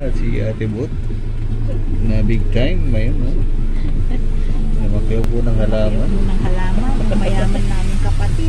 Si Ate Bot na big time ngayon, no? Lumakiw po ng halaman. Ng halaman, mayaman namin kapatid.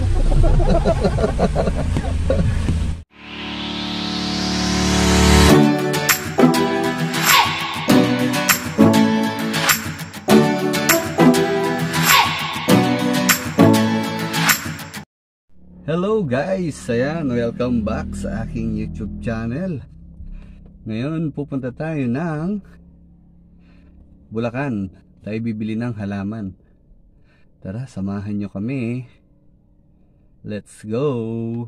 Hello guys! Ayan, welcome back sa aking YouTube channel. Ngayon pupunta tayo ng Bulacan. Tayo bibili ng halaman. Tara, samahan nyo kami. Let's go!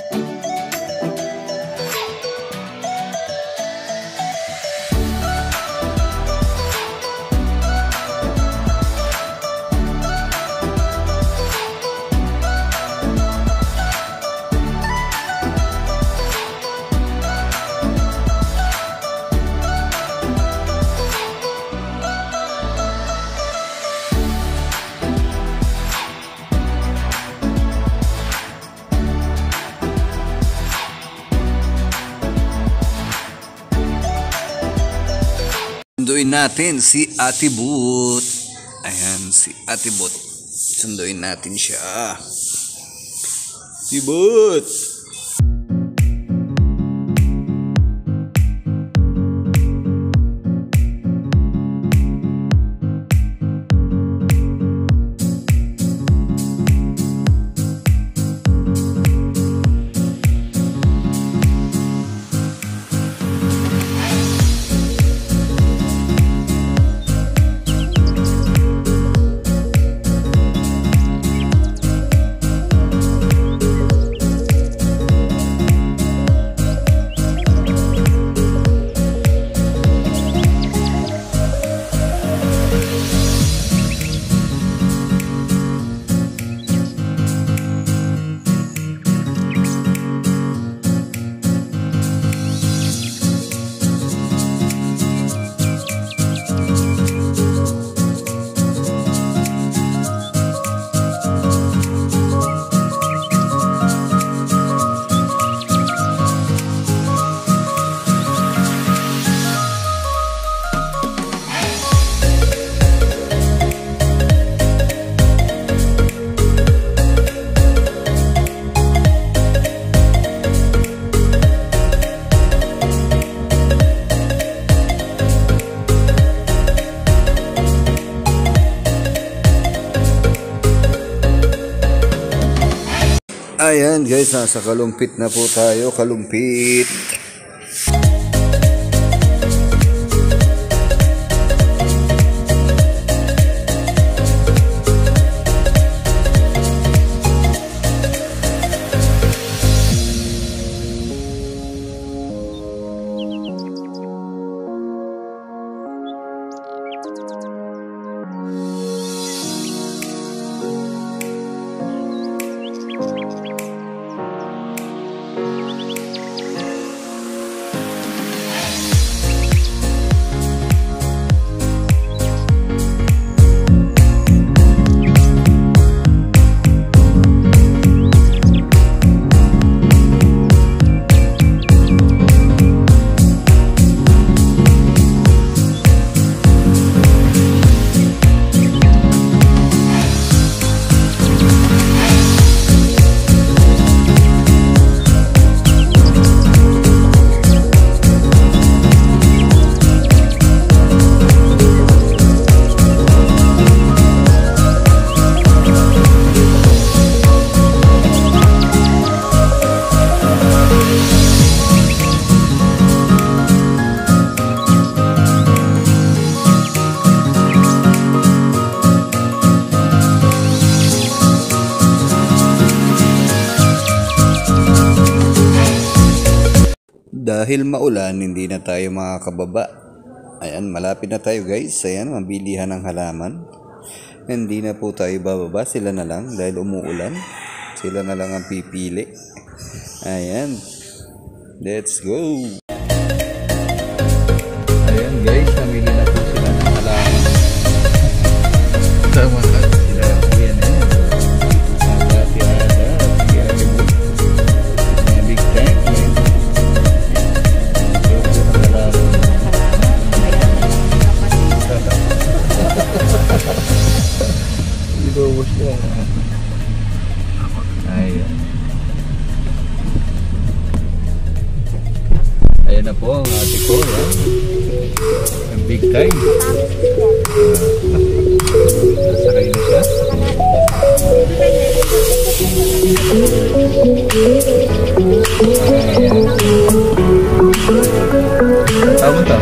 Sunduin natin si Ate Bot. Ayan, si Ate Bot. Sunduin natin siya. Si Bot! Ayan guys, nasa kalumpit na po tayo, kalumpit. Dahil maulan, hindi na tayo makakababa. Ayan, malapit na tayo guys. Ayan, mabilihan ng halaman. Hindi na po tayo bababa. Sila na lang dahil umuulan. Sila na lang ang pipili. Ayan. Let's go! Ayan guys, namili na po sila ng halaman. Tama na. Sila po yan eh. Big time. po ang ate ko. Yan. Ang big time. Sakay na siya. Ayan. Tama to.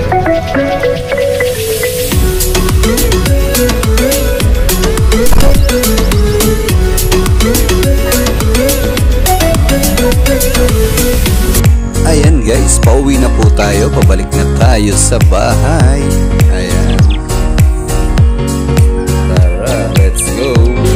Ayan guys, pauwi na po tayo. Pabalik na tayo sa bahay. Ayan. Tara, let's go.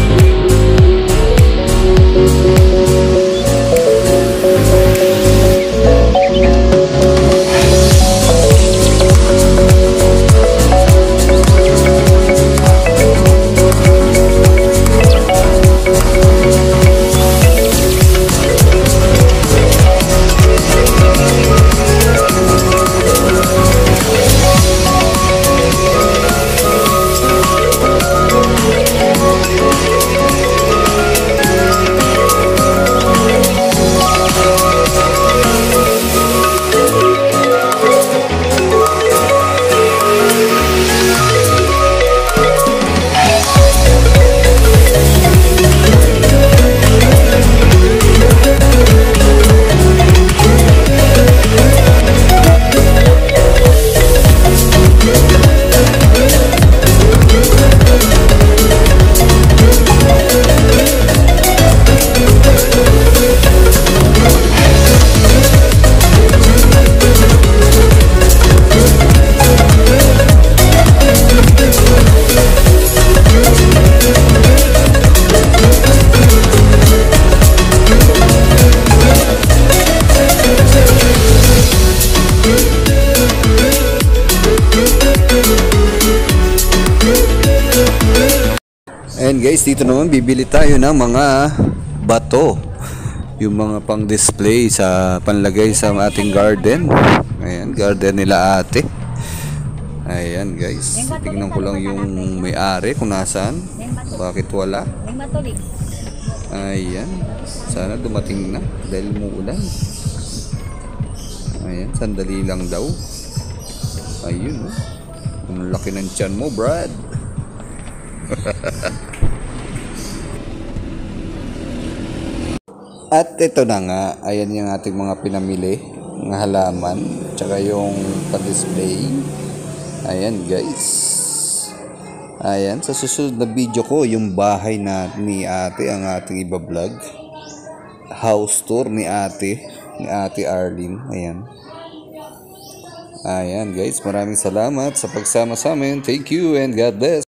And guys, dito naman bibili tayo ng mga bato. Yung mga pang display sa panlagay sa ating garden. Ayan, garden nila ate. Ayan guys, tingnan ko lang yung may-ari kung nasaan. Bakit wala? Ayan, sana dumating na dahil umuulan. Ayan, sandali lang daw. Ayun, oh. Ang laki ng tiyan mo, Brad. At ito na nga, ayan yung ating mga pinamili ng halaman, tsaka yung pa-display. Ayan guys. Ayan, sa susunod na video ko, yung bahay na ni ate ang ating iba-vlog. House tour ni ate Arlene. Ayan. Ayan guys, maraming salamat sa pagsama sa amin. Thank you and God bless.